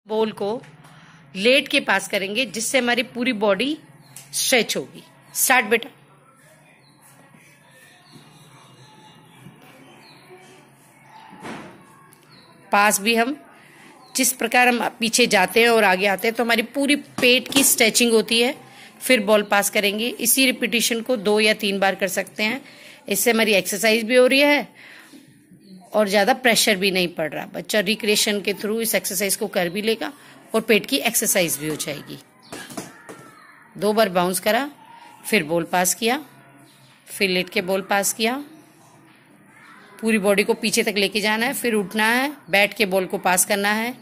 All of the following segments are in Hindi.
बॉल को लेट के पास करेंगे जिससे हमारी पूरी बॉडी स्ट्रेच होगी। स्टार्ट बेटा। पास भी हम जिस प्रकार हम पीछे जाते हैं और आगे आते हैं तो हमारी पूरी पेट की स्ट्रेचिंग होती है। फिर बॉल पास करेंगे। इसी रिपीटिशन को 2 या 3 बार कर सकते हैं। इससे हमारी एक्सरसाइज भी हो रही है और ज़्यादा प्रेशर भी नहीं पड़ रहा। बच्चा रिक्रिएशन के थ्रू इस एक्सरसाइज को कर भी लेगा और पेट की एक्सरसाइज भी हो जाएगी। 2 बार बाउंस करा, फिर बॉल पास किया, फिर लेट के बॉल पास किया। पूरी बॉडी को पीछे तक लेके जाना है, फिर उठना है, बैठ के बॉल को पास करना है।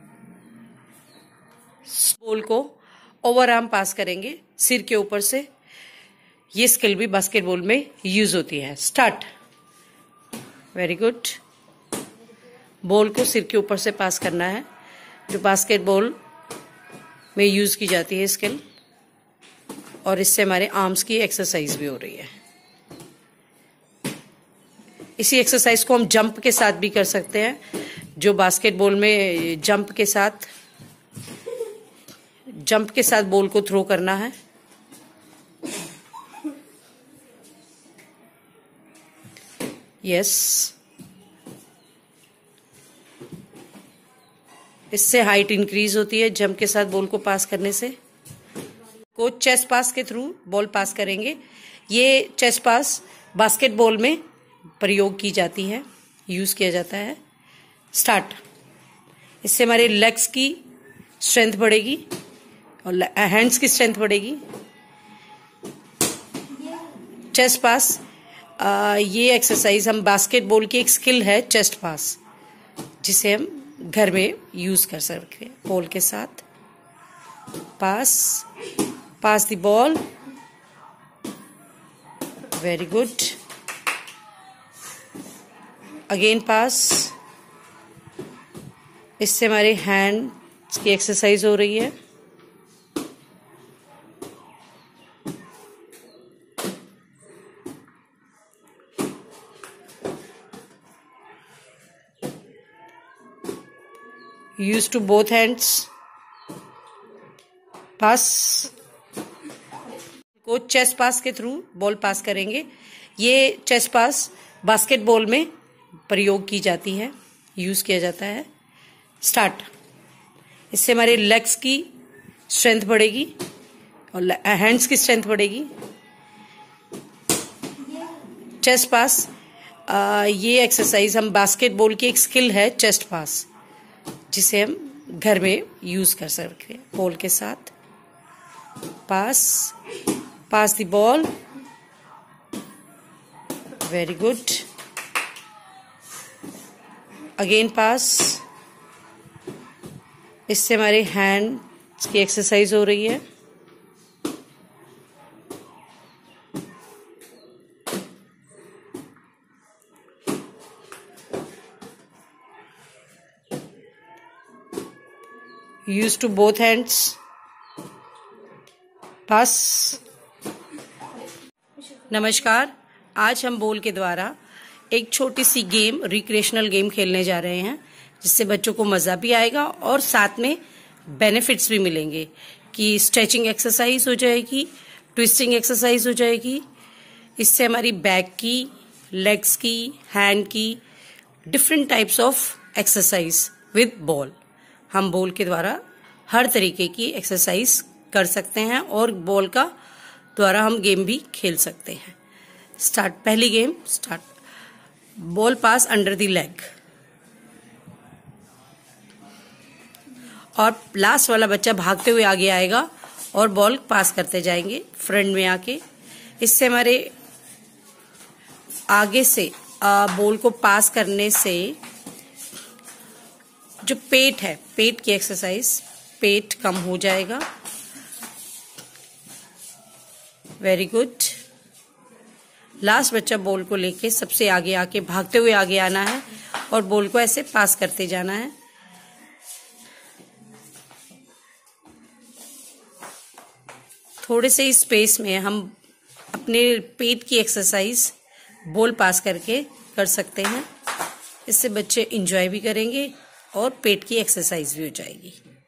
बॉल को ओवर आर्म पास करेंगे सिर के ऊपर से। ये स्किल भी बास्केटबॉल में यूज होती है। स्टार्ट। Very good. बॉल को सिर के ऊपर से पास करना है, जो बास्केटबॉल में यूज की जाती है स्किल, और इससे हमारे आर्म्स की एक्सरसाइज भी हो रही है। इसी एक्सरसाइज को हम जंप के साथ भी कर सकते हैं, जो बास्केटबॉल में जंप के साथ बॉल को थ्रो करना है। यस, इससे हाइट इंक्रीज होती है जंप के साथ बॉल को पास करने से। को चेस्ट पास के थ्रू बॉल पास करेंगे। ये चेस्ट पास बास्केटबॉल में प्रयोग की जाती है, यूज किया जाता है। स्टार्ट। इससे हमारे लेग्स की स्ट्रेंथ बढ़ेगी और हैंड्स की स्ट्रेंथ बढ़ेगी। चेस्ट पास, ये एक्सरसाइज हम बास्केटबॉल की एक स्किल है चेस्ट पास, जिसे हम घर में यूज कर सकते हैं। बॉल के साथ pass the ball. Very good. Again pass. इससे हमारे हैंड्स की एक्सरसाइज हो रही है। Use to both hands. Pass को चेस्ट पास के थ्रू बॉल पास करेंगे। ये चेस्ट पास बास्केटबॉल में प्रयोग की जाती है, यूज किया जाता है। स्टार्ट। इससे हमारे लेग्स की स्ट्रेंथ बढ़ेगी और हैंड्स की स्ट्रेंथ बढ़ेगी। चेस्ट पास, ये एक्सरसाइज हम बास्केटबॉल की एक स्किल है चेस्ट पास, जिसे हम घर में यूज कर सकते हैं। बॉल के साथ pass the ball. Very good. Again pass. इससे हमारे हैंड्स की एक्सरसाइज हो रही है। Use to both hands. Pass. नमस्कार। आज हम बॉल के द्वारा एक छोटी सी गेम, रिक्रिएशनल गेम खेलने जा रहे हैं, जिससे बच्चों को मजा भी आएगा और साथ में बेनिफिट्स भी मिलेंगे कि स्ट्रेचिंग एक्सरसाइज हो जाएगी, ट्विस्टिंग एक्सरसाइज हो जाएगी। इससे हमारी बैक की, लेग्स की, हैंड की different types of exercise with ball. हम बॉल के द्वारा हर तरीके की एक्सरसाइज कर सकते हैं और बॉल का द्वारा हम गेम भी खेल सकते हैं। स्टार्ट। पहली game start. Ball pass under the leg, और लास्ट वाला बच्चा भागते हुए आगे आएगा और बॉल पास करते जाएंगे फ्रंट में आके। इससे हमारे आगे से बॉल को पास करने से जो पेट है, पेट की एक्सरसाइज, पेट कम हो जाएगा। Very good. लास्ट बच्चा बॉल को लेके सबसे आगे आके भागते हुए आगे आना है और बॉल को ऐसे पास करते जाना है। थोड़े से स्पेस में हम अपने पेट की एक्सरसाइज बॉल पास करके कर सकते हैं। इससे बच्चे एंजॉय भी करेंगे और पेट की एक्सरसाइज भी हो जाएगी।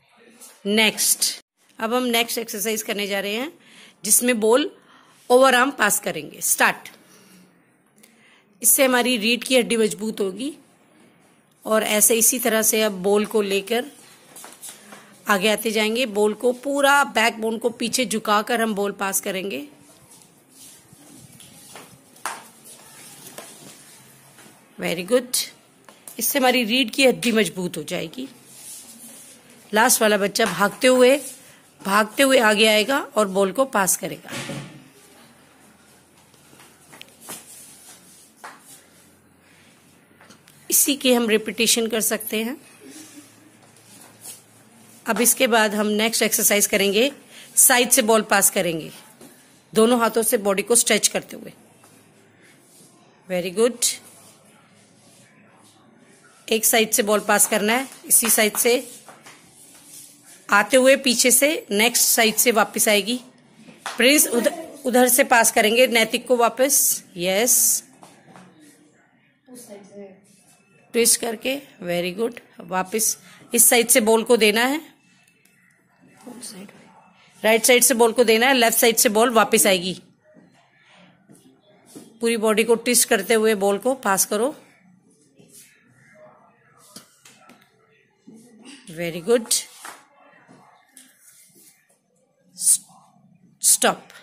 नेक्स्ट, अब हम नेक्स्ट एक्सरसाइज करने जा रहे हैं जिसमें बॉल ओवर आर्म पास करेंगे। स्टार्ट। इससे हमारी रीढ़ की हड्डी मजबूत होगी और ऐसे इसी तरह से अब बॉल को लेकर आगे आते जाएंगे। बॉल को पूरा बैकबोन को पीछे झुकाकर हम बॉल पास करेंगे। Very good. इससे हमारी रीढ़ की हड्डी मजबूत हो जाएगी। लास्ट वाला बच्चा भागते हुए आगे आएगा और बॉल को पास करेगा। इसी के हम रिपीटेशन कर सकते हैं। अब इसके बाद हम नेक्स्ट एक्सरसाइज करेंगे, साइड से बॉल पास करेंगे, दोनों हाथों से बॉडी को स्ट्रेच करते हुए। Very good. एक साइड से बॉल पास करना है, इसी साइड से आते हुए पीछे से नेक्स्ट साइड से वापस आएगी। प्रिंस उधर से पास करेंगे नैतिक को वापस। यस, ट्विस्ट करके। Very good. वापस इस साइड से बॉल को देना है, राइट साइड से बॉल को देना है, लेफ्ट साइड से बॉल वापस आएगी। पूरी बॉडी को ट्विस्ट करते हुए बॉल को पास करो। Very good. स्टॉप।